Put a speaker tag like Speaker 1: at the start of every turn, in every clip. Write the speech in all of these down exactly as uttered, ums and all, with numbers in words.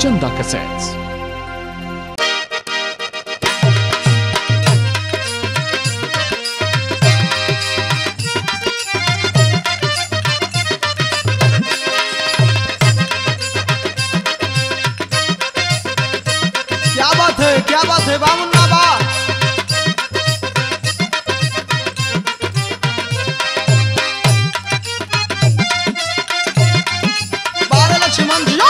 Speaker 1: Chanda Cassettes.
Speaker 2: क्या बात है, क्या बात है बामुन्ना बा। बारे लक्ष्मण जी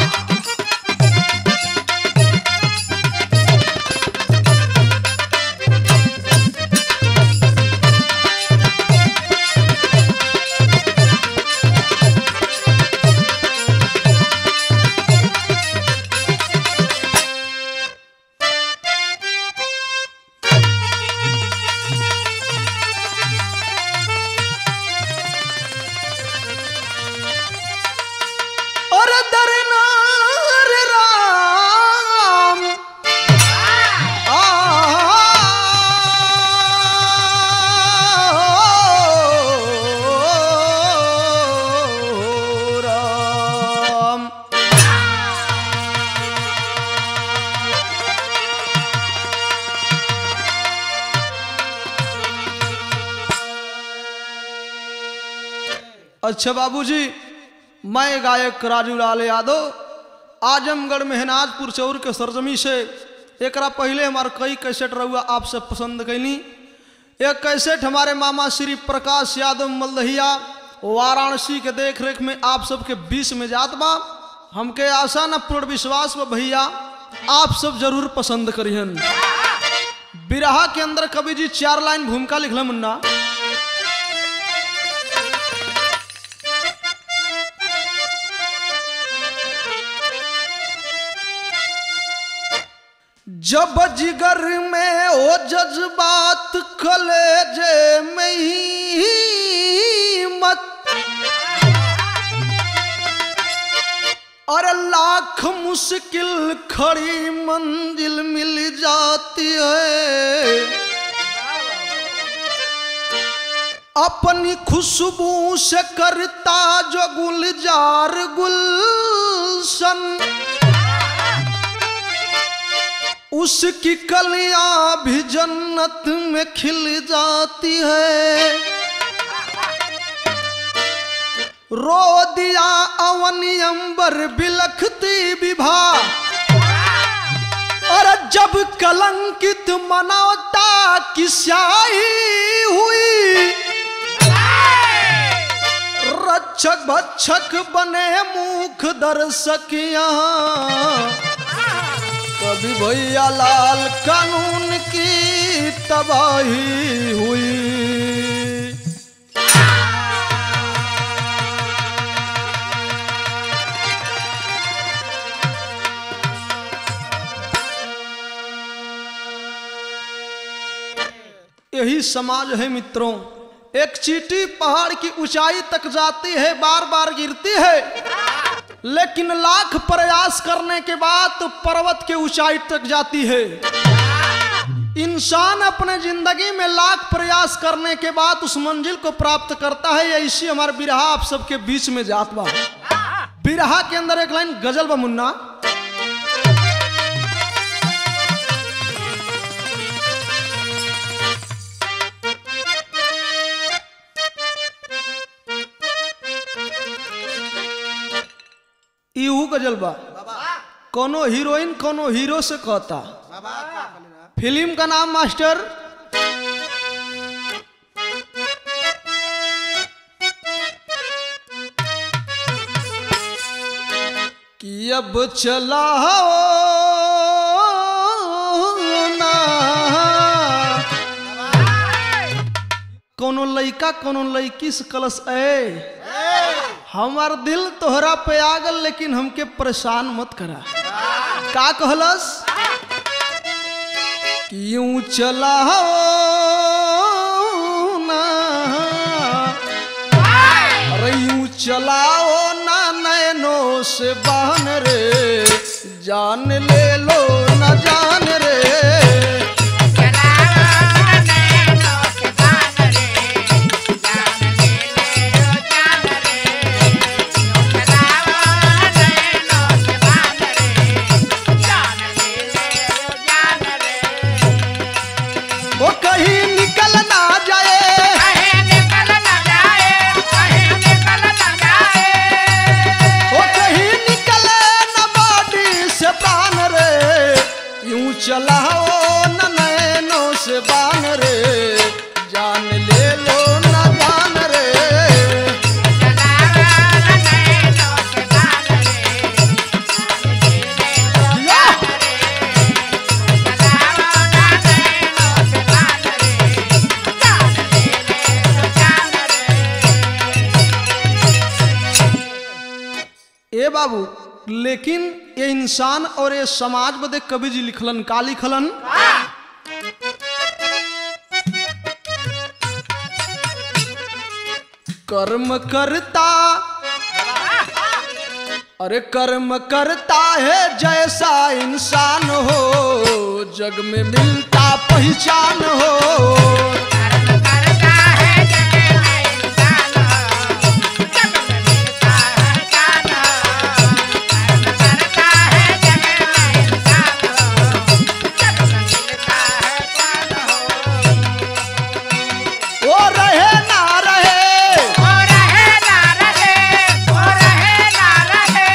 Speaker 2: अच्छा बाबूजी, मैं गायक राजू लाल यादव आजमगढ़ मेहनाजपुर चौर के सरजमी से एक पहले हमारे कई कैसेट रहुआ आप सब पसंद कैली। एक कैसेट हमारे मामा श्री प्रकाश यादव मलदहिया वाराणसी के देख रेख में आप सबके बीच में जात बा। हमके आशा न पूर्ण विश्वास बा भैया आप सब जरूर पसंद करिहन। बिरहा के अंदर कवि जी चार लाइन भूमिका लिखल मुन्ना। जब जिगर में ओ जज्बात कलेजे में ही मत और लाख मुश्किल खड़ी मंजिल मिल जाती है। अपनी खुशबू से करता जो गुलजार गुलशन उसकी कलियां भी जन्नत में खिल जाती है। रो दिया अवनी अंबर बिलखती विभा और जब कलंकित मनौता की स्याही हुई रक्षक भक्षक बने मूख दर्शक यहाँ कभी भैया लाल कानून की तबाही हुई। यही समाज है मित्रों, एक चींटी पहाड़ की ऊंचाई तक जाती है, बार बार गिरती है, लेकिन लाख प्रयास करने के बाद तो पर्वत के ऊंचाई तक जाती है। इंसान अपने जिंदगी में लाख प्रयास करने के बाद उस मंजिल को प्राप्त करता है। ऐसी हमारे बिरहा आप सबके बीच में जात बा। बिरहा के अंदर एक लाइन गजल बा मुन्ना। इहू गजल बा, कोनो हीरोइन कोनो हीरो से कहता। फिल्म का नाम मास्टर कि अब चला ना कोनो लइका कोनो लइकी से कलश ए हमार दिल तोहरा पे आ गल लेकिन हमके परेशान मत करा। का कहलस कि यूं चला ना अरे यूं चलाओ ना नैनों से बहन रे जान ले लो ना जान रे।
Speaker 3: Thank you.
Speaker 2: बाबू, लेकिन ये इंसान और ये समाज बदे कवि जी लिखलन का लिखलन? कर्म करता, अरे कर्म करता है जैसा इंसान हो, जग में मिलता पहचान हो।
Speaker 1: कर्म करता है जैसा इंसान हो, जग में मिलता पहचान हो। कर्म करता है जैसा इंसान हो, जग में मिलता पहचान हो।
Speaker 2: वो रहे ना रहे,
Speaker 1: वो रहे ना रहे, वो रहे ना रहे।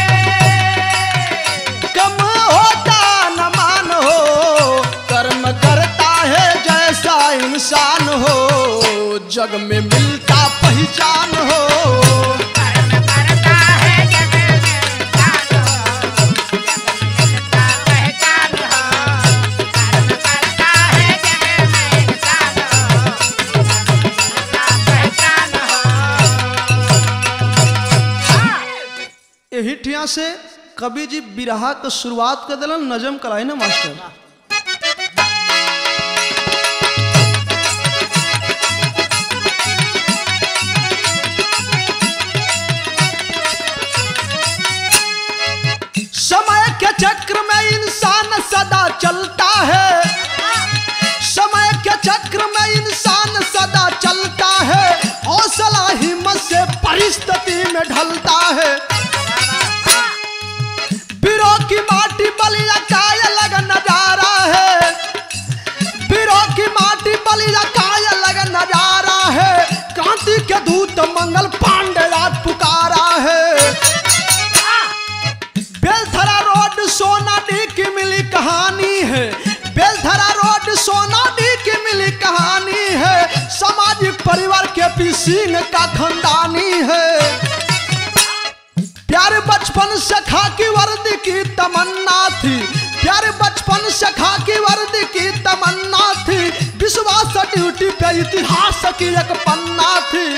Speaker 2: कम होता न मान हो, कर्म करता है जैसा इंसान हो, जग में मिलता पहचान हो।
Speaker 1: कर्म करता है जग में इंसान हो, जग में मिलता पहचान हो। कर्म करता है जग में इंसान हो, जग में मिलता पहचान हो।
Speaker 2: यही ठिया से कवि जी बिरहा के शुरुआत कर दिलन, नजम कराई ना मास्टर। समय के चक्र में इंसान सदा चलता है, समय के चक्र में इंसान सदा चलता है, हौसला हिम्मत से परिस्थिति में ढलता है। बिरो की माटी बलिया काय लग नजारा है, बिरो की माटी बलिया काय लग नजारा है, क्रांति के दूत मंगल पांडे आज पुकारा है। बेलथरा रोड सोनाडी की मिली कहानी है, बेलथरा रोड सोनाडी की मिली कहानी है, सामाजिक परिवार के पी सिंह का खानदानी है। प्यारे बचपन से खाकी वर्दी की तमन्ना थी, प्यारे बचपन से खाकी वर्दी की तमन्ना थी, विश्वास ड्यूटी पे इतिहास की एक पन्ना थी।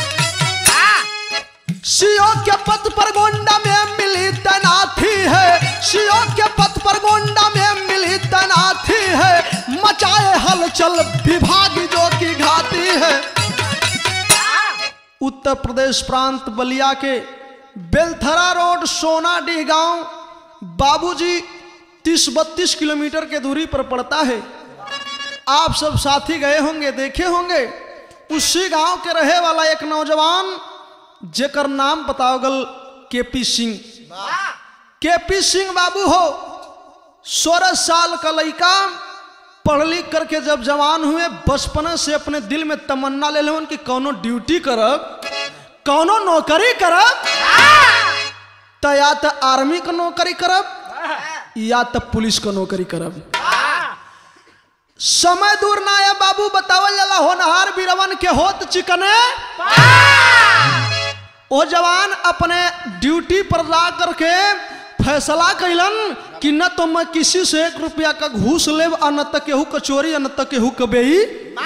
Speaker 2: सीओ के पद पर गोंडा में मिली तैनाती है, सीओ के पद पर गोंडा में मिली तैनाती है, मचाए हलचल विभाग जो की घाती है। उत्तर प्रदेश प्रांत बलिया के बेलथरा रोड सोनाडीह गांव बाबूजी तीस बत्तीस किलोमीटर के दूरी पर पड़ता है। आप सब साथी गए होंगे, देखे होंगे। उसी गांव के रहे वाला एक नौजवान जेकर नाम बताओ गल केपी सिंह। केपी सिंह बाबू हो सोलह साल का लड़का, पढ़ लिख करके जब जवान हुए, बचपन से अपने दिल में तमन्ना ले लेवन कि कौनो ड्यूटी करब, कौनो नौकरी करब, तो या तो आर्मी का नौकरी करब या तो पुलिस का नौकरी करब। समय दूर ना है बाबू, बतावल जाला होनहार बीरवन के होत चिकने। वो जवान अपने ड्यूटी पर जा करके फैसला कैलन कि न तो मैं किसी से एक रुपया का घूस लेब, और न तो केहू कचोरी, और न तो केहू कबेई।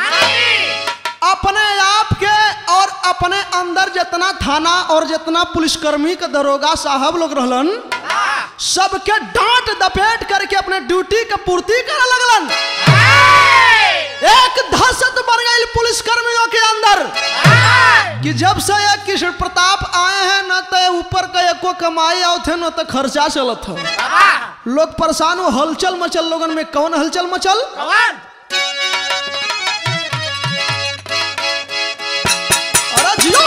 Speaker 2: अपने आप के और अपने अंदर जितना थाना और जितना पुलिसकर्मी का दरोगा साहब लोग रहलन, सबके डांट दपेट करके अपने ड्यूटी का पूर्ति करे लगलन। एक दहशत बन गई पुलिस कर्मियों के अंदर कि जब से एक कृष्ण प्रताप आए हैं, न तो ऊपर का एको कमाई आओ थे, न तो खर्चा चलत हो। लोग परेशान हो, हलचल मचल लोगन में। कौन हलचल मचल? अरे जियो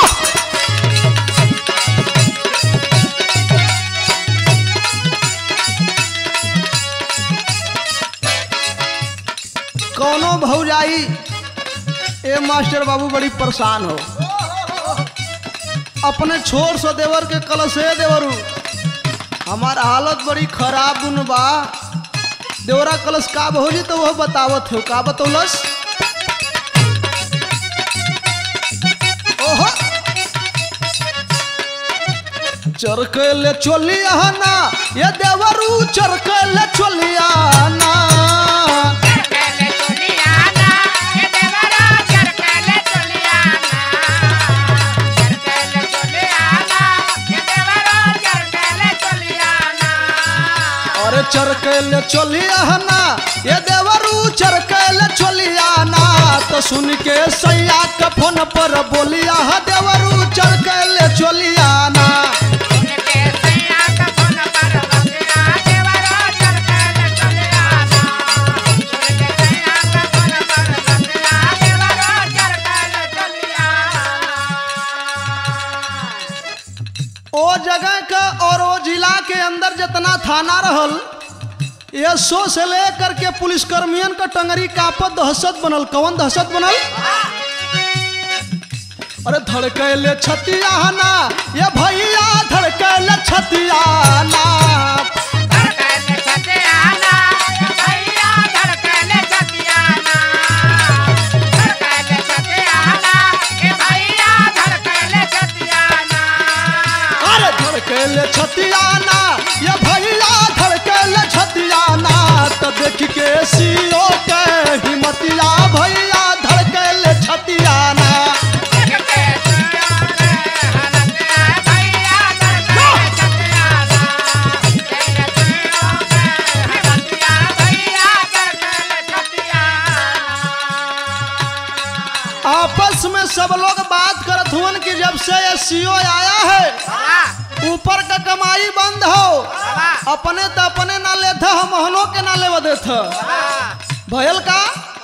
Speaker 2: कौनो भौजाई ए मास्टर बाबू बड़ी परेशान हो, अपने छोर सो देवर के कलश है देवरू, हमार हालत बड़ी खराब दुन बा। देवरा कलश का भौजी तो वह बतावत हो, का बतौलस? ओहो चरकले चोलिया ना ये देवरू, चरकले चोलिया ना,
Speaker 1: चरकले
Speaker 2: अरे चरकैले चलिया ना ये देवरू चरकैले चलिया ना तो सुन के सैया के फोन पर बोलिया देवरू चरकैले चलिया ना
Speaker 1: उनके सैया का फोन पर बतिया देवरो चरकैले चलिया ना उनके सैया का फोन पर बतिया देवरो चरकैले चलिया
Speaker 2: ओ जगह का और वो जिला के अंदर जितना थाना रहल ये सो से लेकर के पुलिस कर्मियन का टंगरी कापत दहशत बनल। कौन दहशत बनल? अरे धड़कैले छतियाना ये भैया धड़कैले छतियाना
Speaker 1: धड़कैले छतियाना भैया धड़कैले छतियाना धड़कैले छतियाना ए भैया धड़कैले छतियाना
Speaker 2: अरे धड़कैले छतियाना ये भैया धड़कैले छतियाना तो देख के सीओ के हिम्मतिया भैया धड़कैले छतियाना आपस में सब लोग बात करत हुन कि जब से ये सीओ आया है ऊपर का कमाई बंद हो अपने तो अपने ना लेते हो मोहनों के ना लेव देते भयल का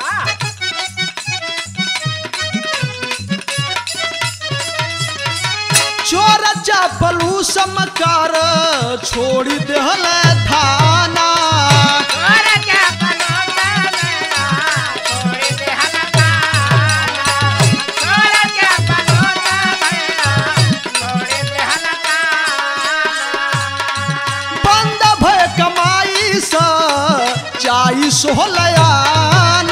Speaker 2: चोर चापलू समकार छोड़ी देहल थाना बंद भय कमाई सा चाई सोहलयाना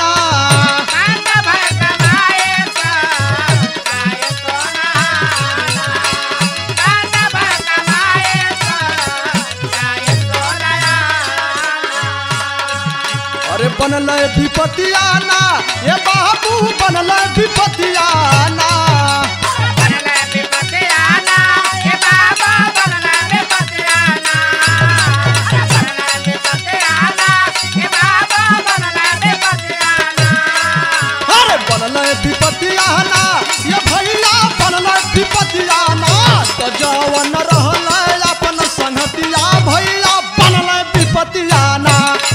Speaker 2: अरे बनल विपतियाना ये बाबू बनल विपतियाना अरे बनल विपतियाना ये भैया बनल विपतियाना तो जवन रहल अपन संगतिया भैया बनल विपतियाना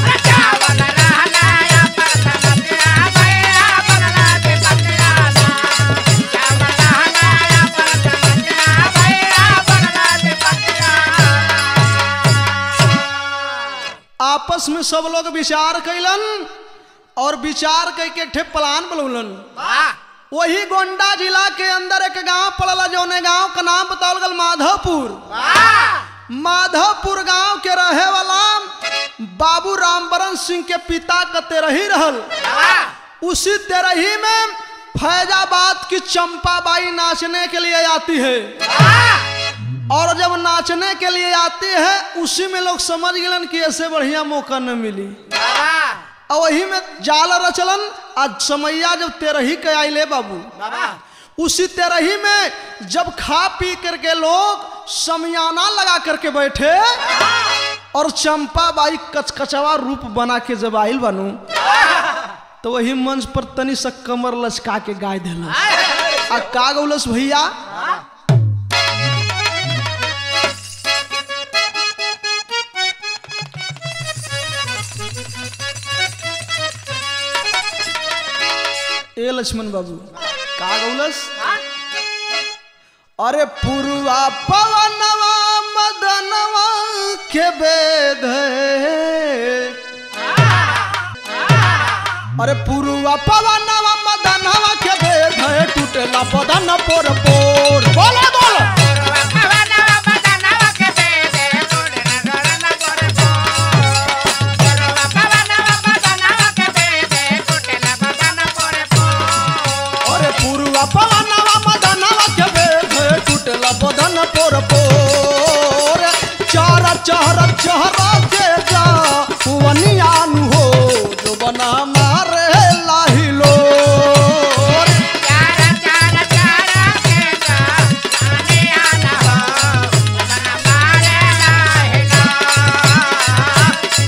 Speaker 2: आपस में सब लोग विचार कैलन और विचार करके ठे प्लान बनौलन। वही गोंडा जिला के अंदर एक गांव पड़ला जौने गांव का नाम बतावल गल माधवपुर। माधवपुर गांव के रहे वाला बाबू रामबरन सिंह के पिता का तेरही रहल। उसी तेरही में फैजाबाद की चंपाबाई नाचने के लिए आती है और जब नाचने के लिए आती है उसी में लोग समझ गए कि ऐसे बढ़िया मौका न मिली और वही में जाल रचलन। आज समैया जब तेरही के आइले बाबू उसी तेरही में जब खा पी करके लोग समियाना लगा करके बैठे और चंपा बाई कचकचवा रूप बना के जब आइल बनू तो वही मंच पर तनी सा कमर लचका के गाय दिल आ का गौलस भैया ए लक्ष्मण बाबू का गौलस अरे पुरवा पवनवा मदनवा के बेद अरे पुरवा पवनवा मदनवा के बेद टूटला बदन पोर पोर बोला बोला पवनवा मदनवा के बेद टूटला बदन पोर पोर चार चहर चहर के जा वनियानु हो जो बना मारे लाहिलो
Speaker 1: चार चार चार के जा आने आना हो बना मारे लाहिलो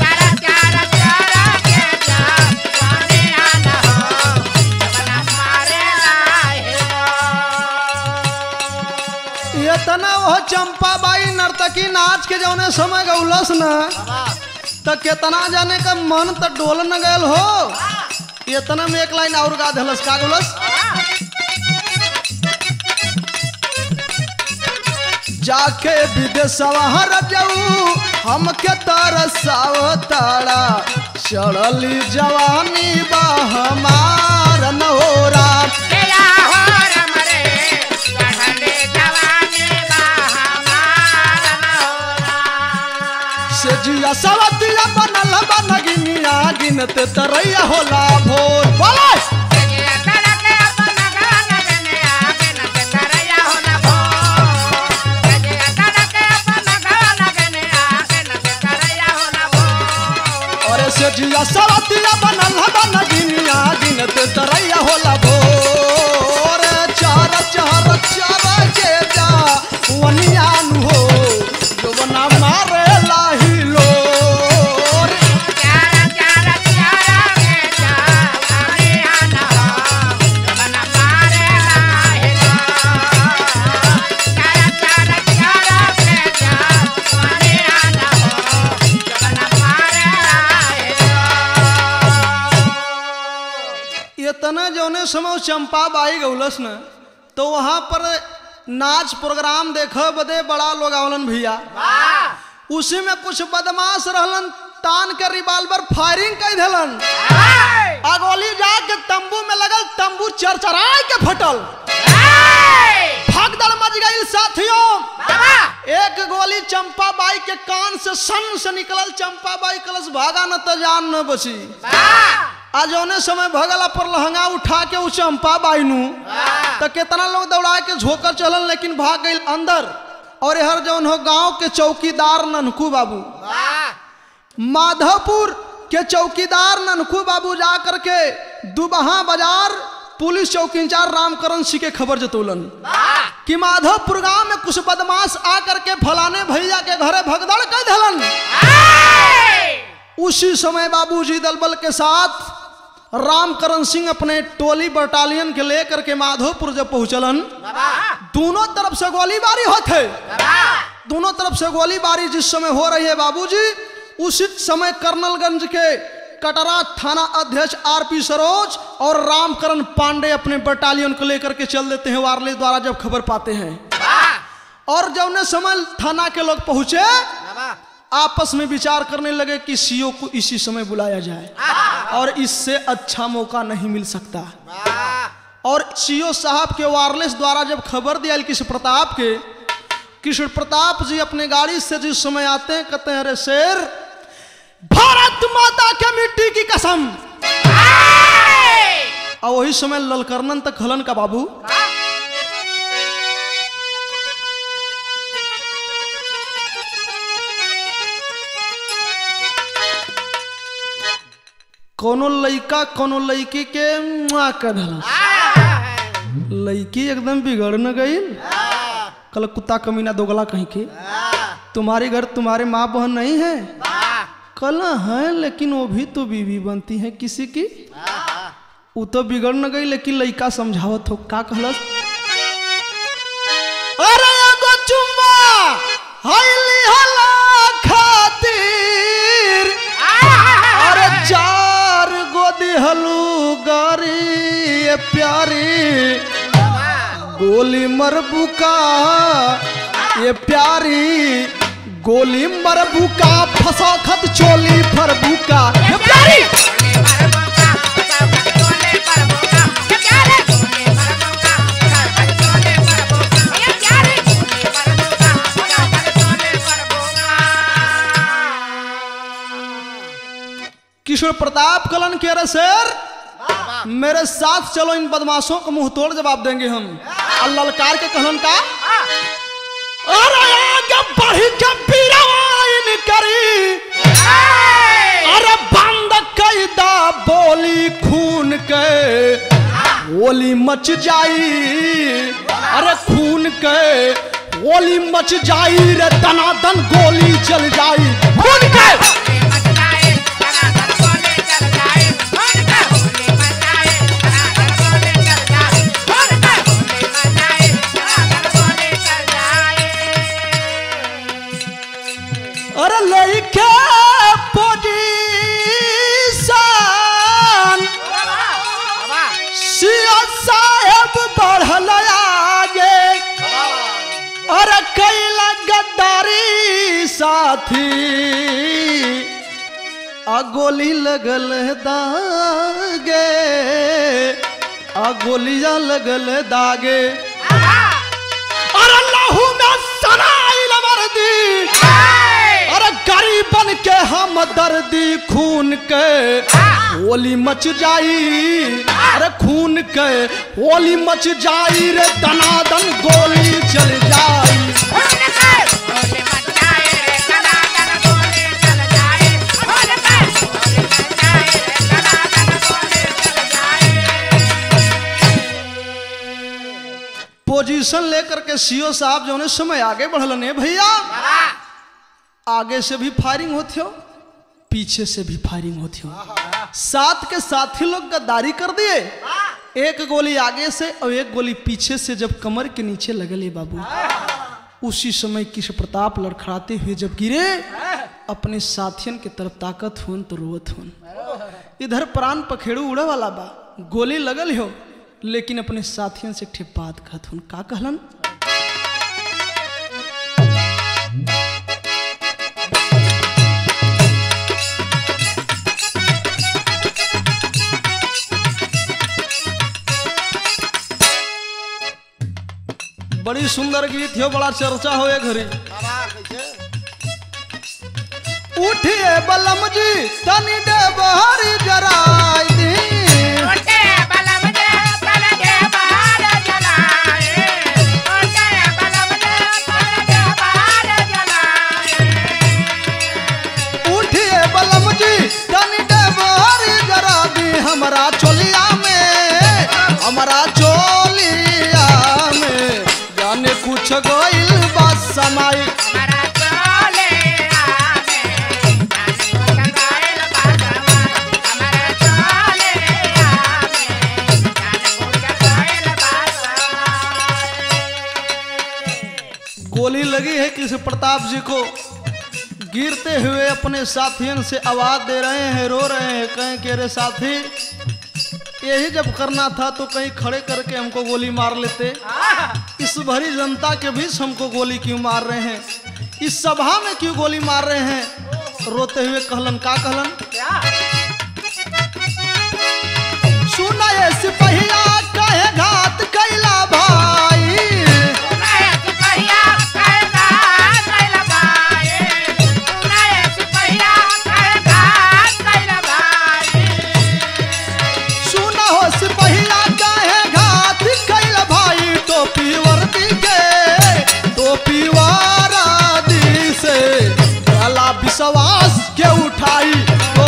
Speaker 2: लड़की नाच के जौने समय गौलस न त केतना जाने का मन त डोल न गयल हो। इतना में एक लाइन और गा देलस का गौलस। जाके विदेशवा जाऊ हमके तरसावताड़ा चढ़ली जवानी बा हमार नहोरा।
Speaker 1: तेरा हो रमरे चढ़ले जवानी बा हमार नहोरा।
Speaker 2: से जिया सवतिया बनल बनगिनिया गिनते तरैया होला भोर। बोले
Speaker 1: तेरे तरके अपन गान गनिया गिनते तरैया होला भोर। तेरे तरके अपन गान गनिया गिनते तरैया होला भोर।
Speaker 2: अरे से जिया सवतिया बनल बनगिनिया गिनते तरैया होला भोर। चार चार चार के जा वनियान हो जवना मारे लाही लोर।
Speaker 1: चारा चारा चारा के जावानी आना बना मारे लाहिला। चारा चारा चारा के जावानी आना बना मारे लाहिला।
Speaker 2: इतना जौने समय चंपा बाई गौलस न तो वहां पर नाच प्रोग्राम देख बदे बड़ा लोग आवलन भैया।
Speaker 1: वाह
Speaker 2: उसी में कुछ बदमाश रहलन तान के रिवाल्वर फायरिंग कर देलन।
Speaker 1: हाय
Speaker 2: अगोली जाके तंबू में लगल तंबू चरचराय के फटल।
Speaker 1: हाय
Speaker 2: भगदड़ मच गई साथियों।
Speaker 1: बाबा
Speaker 2: एक गोली चंपा बाई के कान से सन से निकलल। चंपा बाई कलश भागा न तो जान न बची।
Speaker 1: वाह
Speaker 2: आज जौने समय भगला पर लहंगा उठा के उ चंपा बाई नू तो कितना लोग दौड़ा के झोकर चलन लेकिन भाग गई अंदर। और हर जौन हो गांव के चौकीदार ननकू बाबू
Speaker 1: वाह
Speaker 2: माधवपुर के चौकीदार ननकू बाबू जा करके दुबहा बाजार पुलिस चौकी इंचार्ज रामकरण सिंह के खबर जतौलन
Speaker 1: वाह
Speaker 2: कि माधवपुर गांव में कुछ बदमाश आ करके फलाने भैया के घरे भगदड़ कर देलन।
Speaker 1: हाय
Speaker 2: उसी समय बाबूजी दलबल के साथ रामकरण सिंह अपने टोली बटालियन के लेकर के माधोपुर जब पहुंचलन
Speaker 1: बाबा
Speaker 2: दोनों तरफ से गोलीबारी होते।
Speaker 1: बाबा
Speaker 2: दोनों तरफ से गोलीबारी जिस समय हो रही है बाबूजी उसी समय कर्नलगंज के कटरा थाना अध्यक्ष आरपी सरोज और रामकरण पांडे अपने बटालियन को लेकर के चल देते हैं वारली द्वारा जब खबर पाते हैं।
Speaker 1: वाह
Speaker 2: और जब ने समय थाना के लोग पहुंचे
Speaker 1: बाबा
Speaker 2: आपस में विचार करने लगे कि सीओ को इसी समय बुलाया जाए और इससे अच्छा मौका नहीं मिल सकता।
Speaker 1: वाह
Speaker 2: और सीओ साहब के वायरलेस द्वारा जब खबर दिया कृष्ण प्रताप के कृष्ण प्रताप जी अपने गाड़ी से जिस समय आते हैं कहते हैं अरे शेर भारत माता के मिट्टी की कसम।
Speaker 1: हाय
Speaker 2: और वही समय ललकरनन तक हलन का बाबू कोनो लइका कोनो लड़की के मुआ कर देला। लड़की एकदम बिगड़ न गई। कल कुत्ता कमीना दोगला कहीं के तुम्हारे घर तुम्हारे माँ बहन नहीं है। कल है लेकिन वो भी तो बीवी बनती है किसी की। वो तो बिगड़ न गई लेकिन लड़का समझावत हो का कहलस। अरे एगो चुम्मा हईली हला खातिर अरे चार गोदी हलू गारी ये प्यारी गोली मरबुका ये प्यारी गोली मरबुका फसा खत चोली फरबुका ये प्यारी किशोर प्रताप कलन के अरे शेर मेरे साथ चलो इन बदमाशों को मुंह तोड़ जवाब देंगे हम। और ललकार के कहलन का अरे आगे बढ़ी के पीरवाइन करी अरे बंद कैदा बोली खून के होली मच जाई अरे खून के होली मच जाई रे दनादन गोली चल जाई खून के लेके पोजीशन सिया साहेब बढ़ल आगे और कैला गद्दारी साथी आ गोली लगल दागे आ गोलियां लगल दागे अरे लहू में सनाइल मर्दी अरे गरीबन के हम दर्दी खून के होली मच जाई अरे खून के होली मच जाई रे दनादन गोली चल जाई पोजीशन लेकर के सीओ साहब जो ने समय आगे बढ़लने भैया आगे से भी फायरिंग होती हो पीछे से भी फायरिंग होती हो साथ के साथी लोग गद्दारी कर दिए एक गोली आगे से और एक गोली पीछे से जब कमर के नीचे लगले बाबू उसी समय किस प्रताप लड़खड़ाते हुए जब गिरे अपने साथियन के तरफ ताकत हुन तो रोवत हुन इधर प्राण पखेड़ू उड़े वाला बा गोली लगल हो लेकिन अपने साथियों से ठे बात कहत हुन का कहलन बड़ी सुंदर गीत हो बड़ा चर्चा हो घरी उठिए बलम जी तनी दे बहरी जराई दी हमारा चोलिया में हमारा चोलिया में जाने कुछ गोइल बस समय
Speaker 1: हमारा चोलिया में जाने कुछ गोइल बस समय हमारा चोलिया में जाने कुछ गोइल बस समय
Speaker 2: गोली लगी है किसी प्रताप जी को गिरते हुए अपने साथियों से आवाज दे रहे हैं रो रहे हैं कहें कि अरे साथी यही जब करना था तो कहीं खड़े करके हमको गोली मार लेते इस भरी जनता के बीच हमको गोली क्यों मार रहे हैं इस सभा में क्यों गोली मार रहे हैं रोते हुए कहलन का कहलन सुना ये सिपहिया कहे घात कैला भाई विश्वास के उठाई तो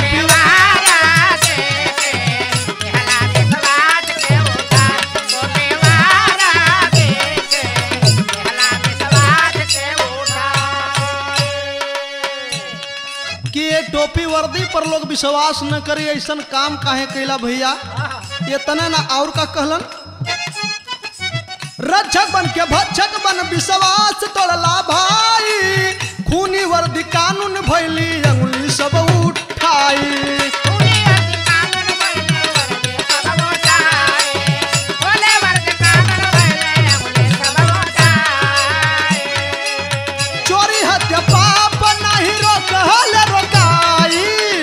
Speaker 2: कि ये टोपी वर्दी पर लोग विश्वास न करी ऐसा काम काहे कैला भैया ये तना ना और का कहलन रक्षक बन के भक्षक बन विश्वास तोड़ला भाई खूनी वर्दी कानून भैली अंगुली सब उठाई चोरी हत्या पाप नहीं रोकल रोकाई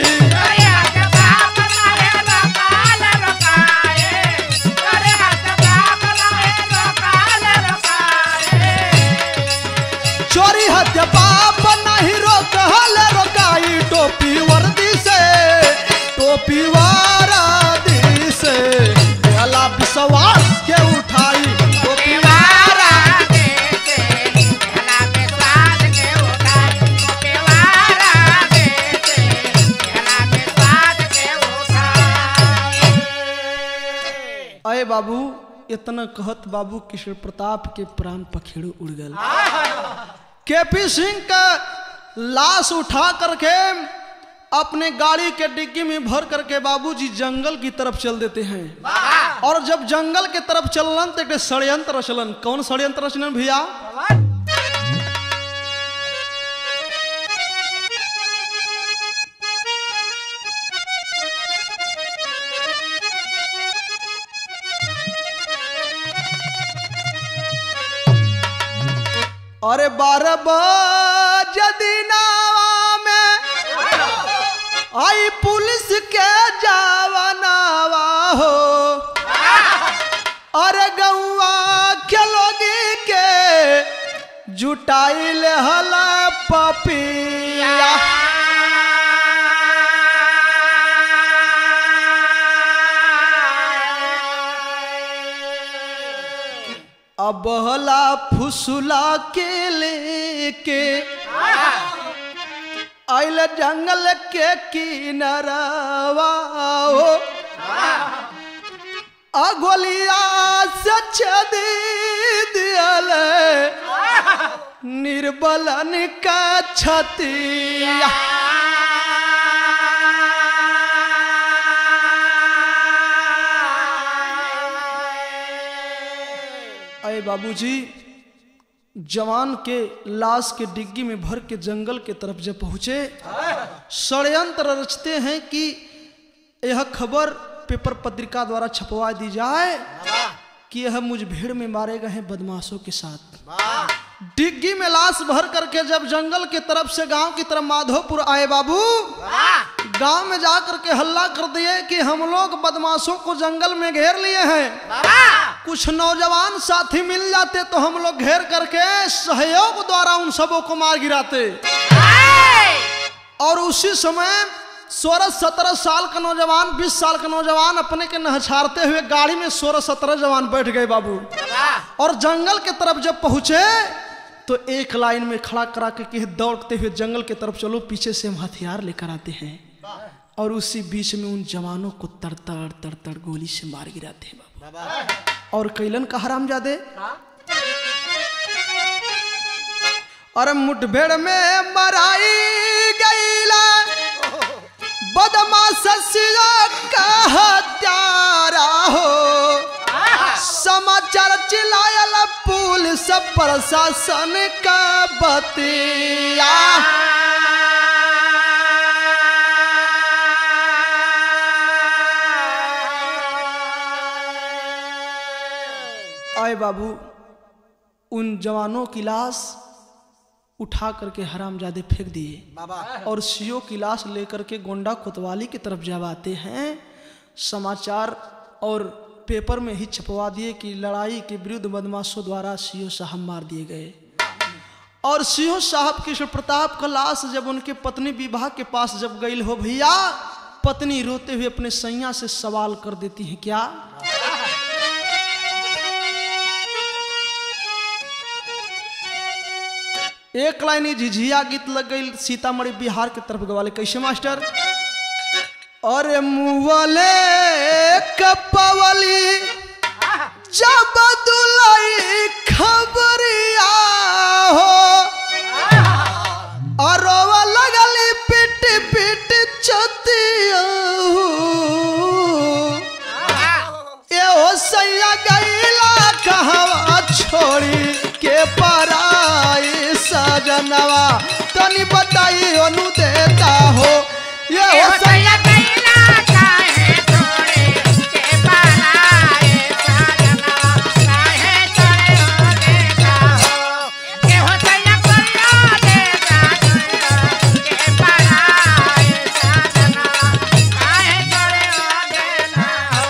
Speaker 2: चोरी हत्या पाप नहीं रोकल रोकाई टोपी वर्दी से टोपी वारादी से अला विश्वास के उठाई टोपी वारादी से अला विश्वास के उठाई टोपी वारादी से अला विश्वास के उठाई अरे बाबू इतना कहत बाबू किशोर प्रताप के प्राण पखेड़ू उड़ गए केपी सिंह का लाश उठा करके अपने गाड़ी के डिग्गी में भर करके बाबूजी जंगल की तरफ चल देते हैं और जब जंगल के तरफ चलन तो एक षड्यंत्र रचलन कौन षड्यंत्र रचलन भैया अरे बारह बजे दिनावा में आई पुलिस के जवानावा हो, अरे गौवा के लोगी के जुटाइल हला पपिया। अब हला फुसला के लेके आइल जंगल के किनारवा हो, अगोलिया से छदी दियल निर्बलन का छतिया। अरे बाबूजी, जवान के लाश के डिग्गी में भर के जंगल के तरफ जब पहुंचे, षड्यंत्र रचते हैं कि यह खबर पेपर पत्रिका द्वारा छपवा दी जाए कि यह मुठभेड़ में मारे गए हैं बदमाशों के साथ। डिग्गी में लाश भर करके जब जंगल के तरफ से गांव की तरफ माधोपुर आए बाबू, गांव में जाकर के हल्ला कर दिए कि हम लोग बदमाशों को जंगल में घेर लिए हैं, कुछ नौजवान साथी मिल जाते तो हम लोग घेर करके सहयोग द्वारा उन सबों को मार गिराते। और उसी समय सोलह सत्रह साल का नौजवान, बीस साल का नौजवान अपने के नहछारते हुए गाड़ी में सोलह सत्रह जवान बैठ गए बाबू। और जंगल के तरफ जब पहुंचे तो एक लाइन में खड़ा करा के दौड़ते हुए जंगल के तरफ, चलो पीछे से हम हथियार लेकर आते हैं। और उसी बीच में उन जवानों को तड़तड़ तड़तड़ गोली से मार गिराते हैं बाबू। और कैलन का हरामजादे, और मुठभेड़ में मराई गईला बदमाश का हत्यारा हो, समाचार चिल्लायल पुलिस प्रशासन का बतिया। आए बाबू, उन जवानों की लाश उठा करके हरामजादे फेंक दिए और सीओ की लाश लेकर के गोंडा कोतवाली की तरफ जब आते हैं, समाचार और पेपर में ही छपवा दिए कि लड़ाई के विरुद्ध बदमाशों द्वारा सीओ साहब मार दिए गए। और सीओ साहब कृष्ण प्रताप का लाश जब उनके पत्नी विवाह के पास जब गई हो भैया, पत्नी रोते हुए अपने सैया से सवाल कर देती है, क्या एक लाइन झिझिया गीत लग गई सीतामढ़ी बिहार के तरफ गवाले, कैसे मास्टर? अरे मुवले कपवली जब दुलाई खबरिया हो, और लगली पिट पिट चतिया ये हो सैया गईला कहवा छोड़ी के पराई सजनवा, तनी बताई अनु देता हो ये हो सैया
Speaker 1: गईला काहे छोड़े के पराए सजनवा, काहे छोड़े हो देता हो, के हो सैया गईला देता के पराए सजनवा, काहे छोड़े हो देता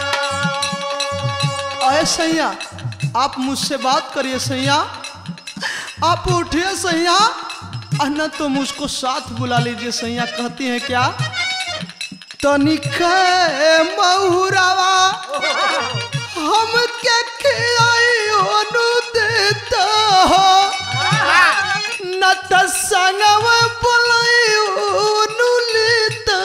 Speaker 1: हो।
Speaker 2: अरे सैया, आप मुझसे बात करिए सैया, आप उठिए सैया, न तो मुझको साथ बुला लीजिए सैया। कहती हैं क्या? तनिक महुरावा हम के खियाई देता हो, न त संगव बुलाई लेता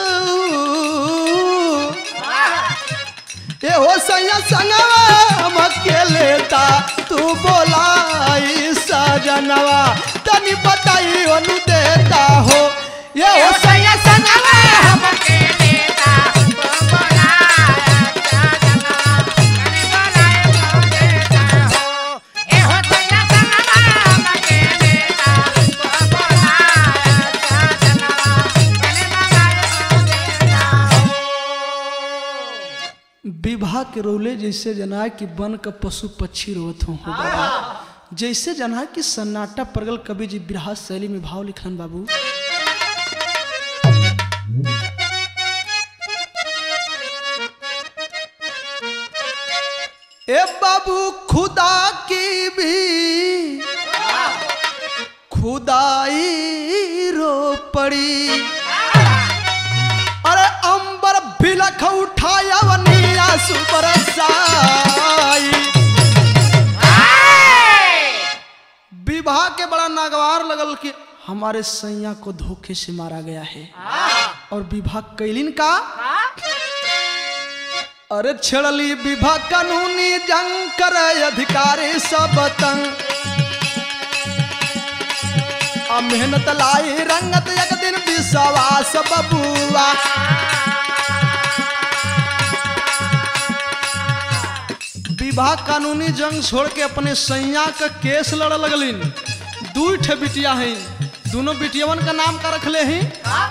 Speaker 2: ये हो सैया संगवा हम अकेलेता, तू बोलाई सजनवा, तनी बताई अनु देता हो ये हो सैया संगवा हम
Speaker 1: अकेलेता, तू बोलाई सजनवा, तनी बोलाई अनु देता हो, ये हो सैया संगवा हम अकेलेता, तू बोलाई सजनवा, तनी बोलाई अनु देता हो।
Speaker 2: विवाह के रोले जैसे जना कि बन का पशु पक्षी रोत हो, हो बाबा। जैसे जना कि सन्नाटा परगल कवि जी बिरहा शैली में भाव लिखन बाबू। ए बाबू खुदा की भी खुदाई रो पड़ी, अरे अंबर बिलख उठाया वनिया सुबरसाई। विवाह के बड़ा नागवार लगल कि हमारे सैया को धोखे से मारा गया है, और विवाह कैलिन का अरे छेड़ली विवाह कानूनी जंग कर अधिकारी सब तंग, आ मेहनत लाई रंगत एक दिन विश्वास बबुआ। विवाह कानूनी जंग छोड़ के अपने सैया का केस लड़ लगलिन। दू ठे बिटिया हैं, दोनों बिटियवन का नाम का रखले हैं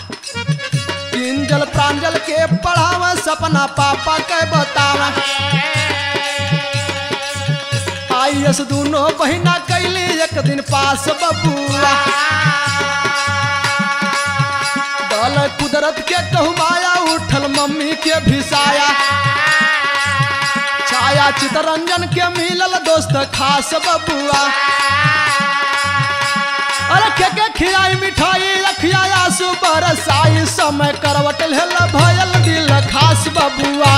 Speaker 2: किंजल प्रांजल के पढ़ावा सपना पापा के बतावा। आई एस दोनों बहिना कैली एक दिन पास बबुआ। दल कुदरत के कहमाया उठल मम्मी के भिसाया, छाया चितरंजन के मिलल दोस्त खास बबुआ। अरे के के खियाई मिठाई रखिया सुबर साई, समय करवट लेल भयल दिल खास बबुआ।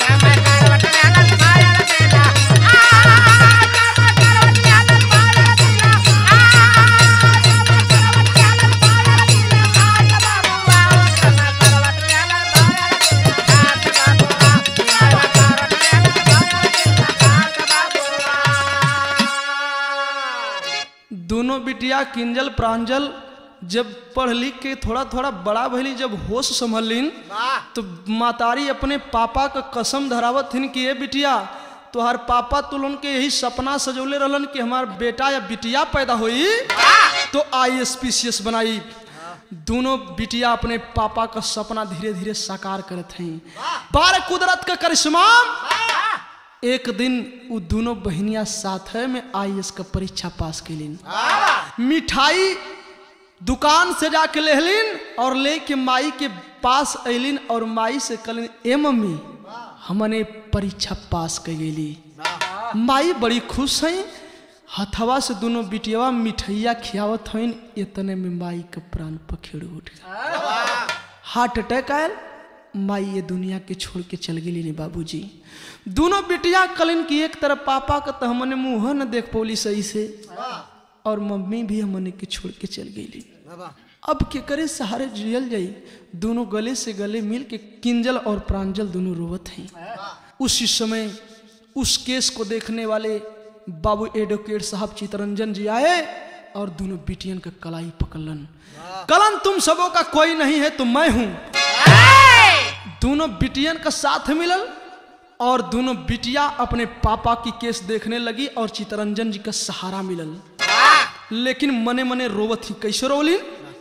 Speaker 2: दोनों बिटिया किंजल प्रांजल जब पढ़ लिख के थोड़ा थोड़ा बड़ा भैली, जब होश संभलिन तो मातारी अपने पापा का कसम धरावत थीन कि ये बिटिया तोहार पापा तुलन के यही सपना सजौले रहलन कि हमार बेटा या बिटिया पैदा हुई तो I S P C S बनाई। दोनों बिटिया अपने पापा का सपना धीरे धीरे साकार करत हैं। बार कुदरत का करिश्मा, एक दिन वो दोनों बहनियां साथ में आई ए एस का परीक्षा पास कैलिन। मिठाई दुकान से जाके लेहलिन और लेके माई के पास अलिन और माई से कहलिन ए मम्मी हमने परीक्षा पास कर गई। माई बड़ी खुश हैं, हथवा से दोनों बिटियावा मिठैया खियावत हईन। इतने में माई का प्राण पखेड़ उठ गया, हार्ट अटैक आयल। माई ये दुनिया के छोड़ के चल गई नहीं बाबूजी। दोनों बिटिया कलिन की एक तरफ पापा का तो हमने मुँह न देख पौली सही से, और मम्मी भी हमने के छोड़ के चल गई। अब के करे सहारे जियल जाई। दोनों गले से गले मिल के किंजल और प्रांजल दोनों रोवत हैं। उसी समय उस केस को देखने वाले बाबू एडवोकेट साहब चितरंजन जी आए और दोनों बिटियन का कलाई पकड़लन। कलन तुम सबों का कोई नहीं है तो मैं हूं। दोनों बिटियन का साथ मिलल और दोनों बिटिया अपने पापा की केस देखने लगी और चितरंजन जी का सहारा मिलल। लेकिन मने मने रोवत ही। कैसे रोलिन?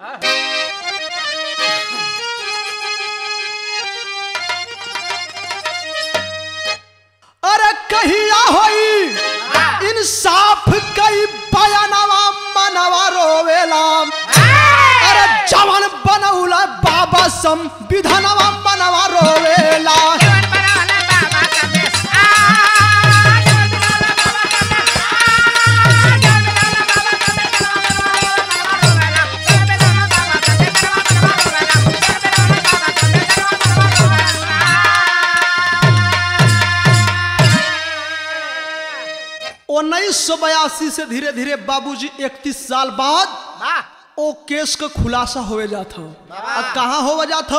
Speaker 2: अरे कहिया होई इंसाफ कई बयानवा मनवा रोवेला। अरे जवान बनौला बाबा संविधानवा मनवा रोवेला। उन्नीस सौ बयासी से धीरे धीरे बाबूजी इकतीस साल बाद ओ केस का खुलासा हो जाता। अब कहाँ हो जाता?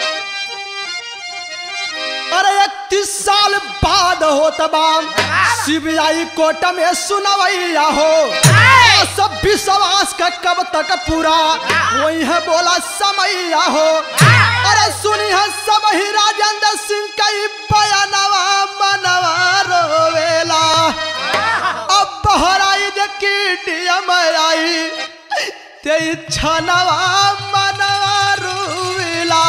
Speaker 2: अरे इकतीस साल बाद हो तबाम सीबीआई कोर्ट में सुनवैया हो। सब विश्वास का कब तक पूरा वही है बोला समैया हो। अरे सुनी है सब ही राजेंद्र सिंह का बयानवा मनवा रोवेला। अब बहराई की डीएम आई ते छनवा मनवा रोवेला।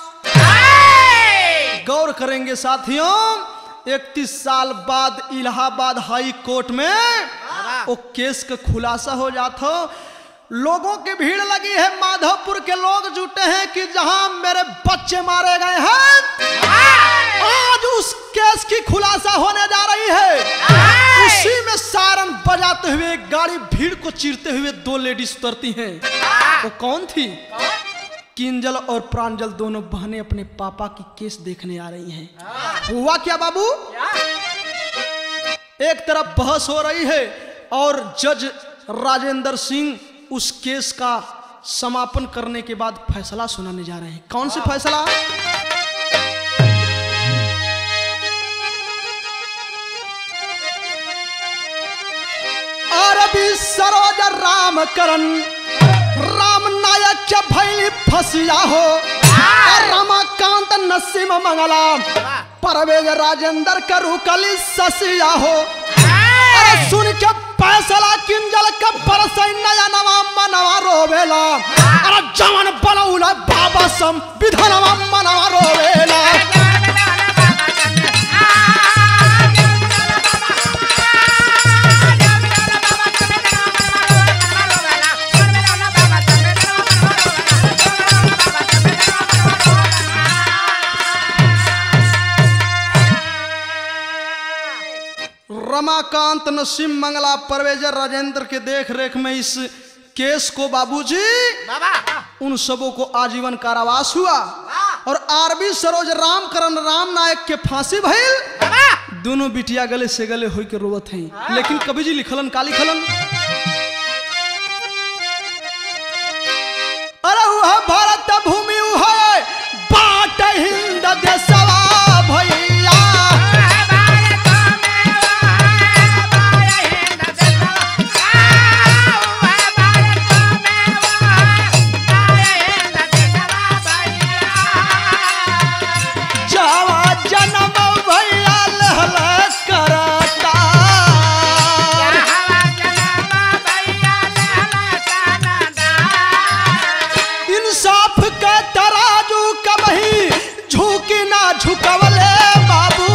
Speaker 2: गौर करेंगे साथियों, इकतीस साल बाद इलाहाबाद हाई कोर्ट में वो केस का खुलासा हो जाता हो। लोगों की भीड़ लगी है, माधवपुर के लोग जुटे हैं कि जहां मेरे बच्चे मारे गए हैं आज उस केस की खुलासा होने जा रही है। उसी में सारन बजाते हुए गाड़ी भीड़ को चीरते हुए दो लेडीज उतरती हैं। वो कौन थी? किंजल और प्रांजल दोनों बहनें अपने पापा की केस देखने आ रही हैं। हुआ क्या बाबू? एक तरफ बहस हो रही है और जज राजेंद्र सिंह उस केस का समापन करने के बाद फैसला सुनाने जा रहे हैं। कौन सी फैसला? अरबी सरोज राम करण राम नायक के भैली फसिया हो, रमाकांत नसीम मंगला परवेज राजेंद्र करू कली ससिया हो। अरे सुन के फैसला किंजल का परसै नया नवा मनवा रोवेला। अरे जवान बलौला बाबा सम विधनवा मनवा रोवेला। रमाकांत नसीम मंगला परवेजर राजेंद्र के देख रेख में इस केस को बाबूजी उन सबों को आजीवन कारावास हुआ और आरबी सरोज राम करण राम नायक के फांसी भइल। दोनों बिटिया गले से गले होई के रोवत हैं। लेकिन कवि जी लिखलन का लिखलन? अरे वह भारत भूमि है बाट हिंद देशवा भैया। झुकवले बाबू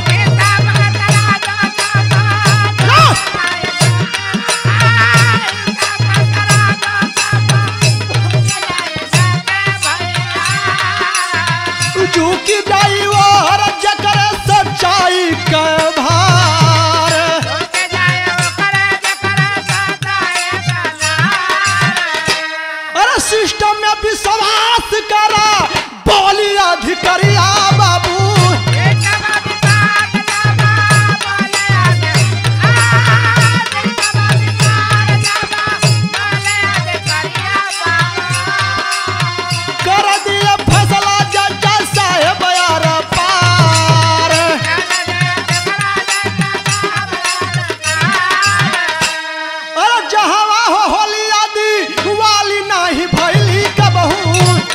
Speaker 2: झुकी जाई वो हर जकर सच्चाई का भार। अरे सिस्टम में विश्वास करा बोली अधिकारिया बाबू। कर दिया फैसला जज साहेब यार पार। अरे जहाँ हो होली आदि वाली नहीं भैली कबहू।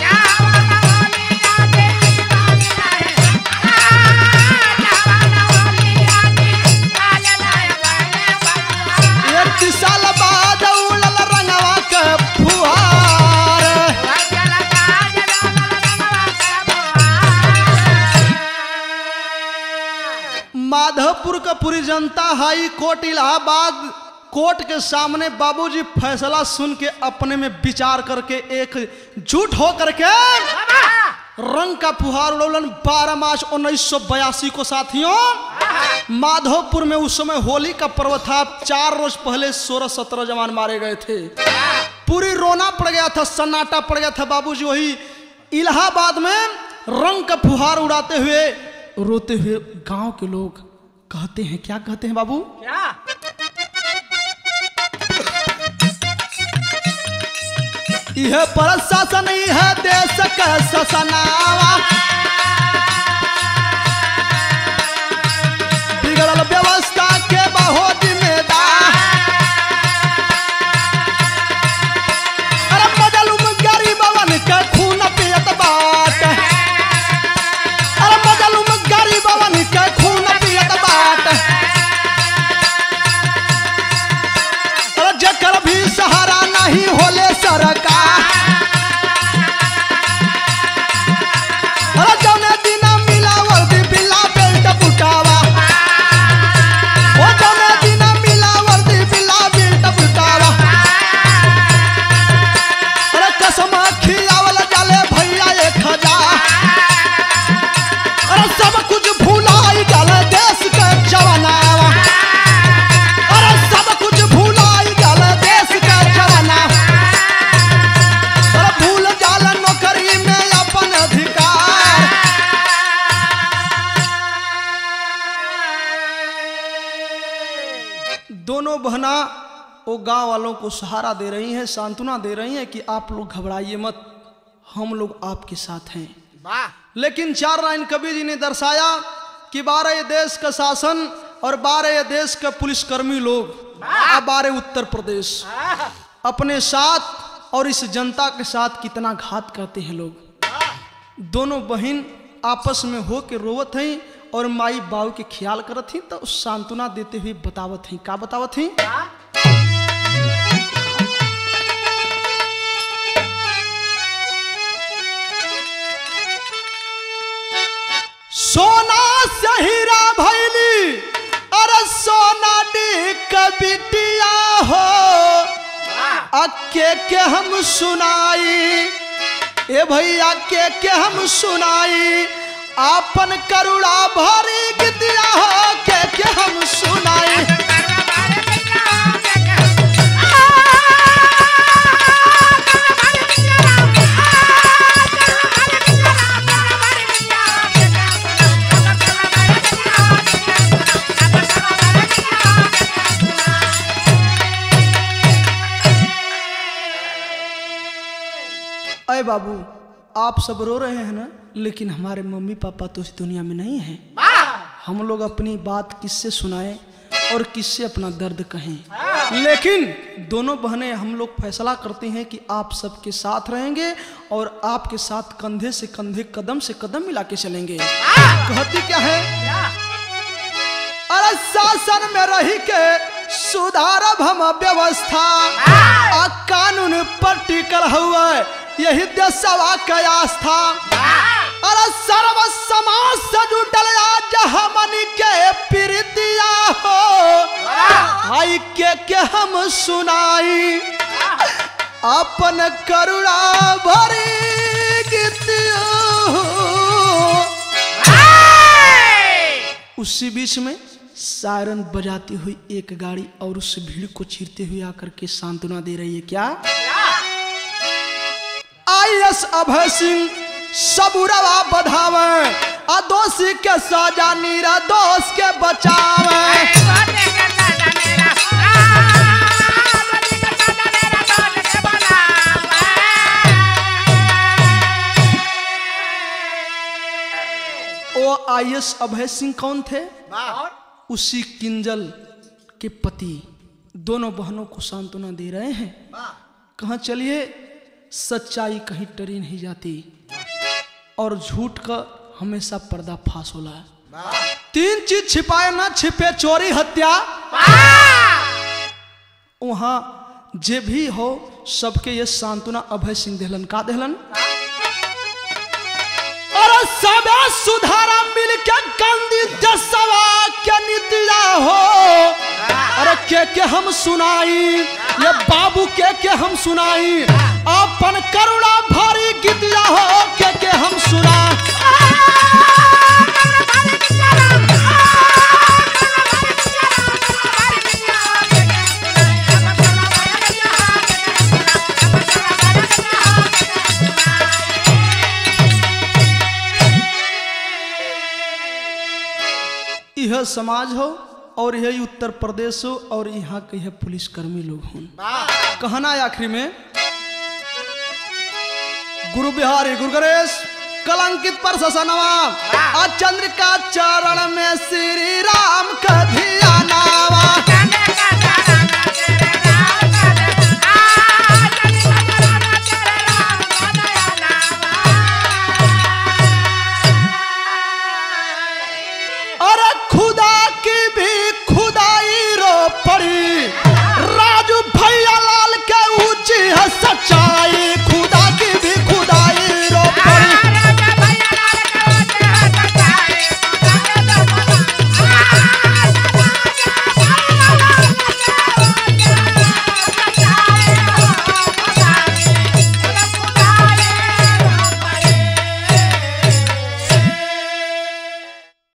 Speaker 2: साल बाद उड़ल रंगवा के फुहार। माधवपुर का पूरी जनता हाई कोर्ट इलाहाबाद कोर्ट के सामने बाबूजी फैसला सुन के अपने में विचार करके एक झूठ हो करके रंग का फुहार उड़ौलन। बारह मार्च उन्नीस सौ बयासी को साथियों माधवपुर में उस समय होली का पर्व था। चार रोज पहले सोलह सत्रह जवान मारे गए थे। पूरी रोना पड़ गया था, सन्नाटा पड़ गया था बाबूजी। वही इलाहाबाद में रंग का फुहार उड़ाते हुए रोते हुए गांव के लोग कहते हैं, क्या कहते हैं बाबू? क्या? यह प्रशासन है देश का ससनावा, बिगड़ल व्यवस्था के बहुत जिम्मेदार। अरे मजलूम गरीबवन के खून पियत बाट। अरे मजलूम गरीबवन के खून पियत बाट। अरे जकर भी सहारा नहीं होले सरकार। अरे जौने दिना मिलावल दी बिल्ला बेल्ट बुटावा। बहना वो गांव वालों को सहारा दे रही हैं, सांत्वना दे रही हैं कि आप लोग घबराइए मत, हम लोग आपके साथ हैं।
Speaker 1: वाह
Speaker 2: लेकिन चार लाइन कवि जी ने दर्शाया कि बारह देश का शासन और बारह देश के पुलिसकर्मी लोग, बारह उत्तर प्रदेश अपने साथ और इस जनता के साथ कितना घात करते हैं लोग। दोनों बहन आपस में हो के रोवत हैं और माई बाबू के ख्याल करत ही तो सांत्वना देते हुए बतावत हैं। का बतावत हैं? सोना से हीरा भैली अरे सोना डी कबिटिया हो अके के हम सुनाई, ए भैया के के हम सुनाई, आपन करुणा भरी गीतिया हो के के हम सुनाई। अरे बाबू आप सब रो रहे हैं ना, लेकिन हमारे मम्मी पापा तो इस दुनिया में नहीं हैं। हम लोग अपनी बात किससे सुनाएं और किससे अपना दर्द कहें। लेकिन दोनों बहनें हम लोग फैसला करते हैं कि आप सबके साथ रहेंगे और आपके साथ कंधे से कंधे कदम से कदम मिला के चलेंगे। कहती क्या है? अरे शासन में रही के सुधारब हम व्यवस्था, कानून पर टिकल हुआ यही देशवा का आस्था। अरे सर्व समाज से जुटल आज हमनी के प्रीतिया हो, हाई के के हम सुनाई, अपन करुणा भरी गीतिया। उसी बीच में सायरन बजाती हुई एक गाड़ी और उस भीड़ को चीरते हुए आकर के सांत्वना दे रही है। क्या? आई एस अभय सिंह सबुरवा बधावे, अदोषी के सजा नीरा दोष के बचावे। ओ आई एस अभय सिंह कौन थे? उसी किंजल के पति। दोनों बहनों को सांत्वना दे रहे हैं। कहाँ चलिए, सच्चाई कहीं टरी नहीं जाती और झूठ का हमेशा पर्दाफाश होला। तीन चीज छिपाए ना छिपे, चोरी हत्या। वहां जे भी हो सबके ये सांत्वना अभय सिंह देहलन। का देहलन? अरे सब सुधारा मिल के गंदी दसवा के नितिया हो, अरे के के हम सुनाई, ये बाबू के के हम सुनाई, अपन करुणा भरी गीतिया हो के के हम सुना। यह समाज हो और यही उत्तर प्रदेश हो और यहाँ के यह पुलिसकर्मी लोग हों। कहना आखिरी में, गुरु बिहारी गुरु गणेश कलंकित पर ससनवा, चंद्रिका चरण में श्री राम का धियानावा।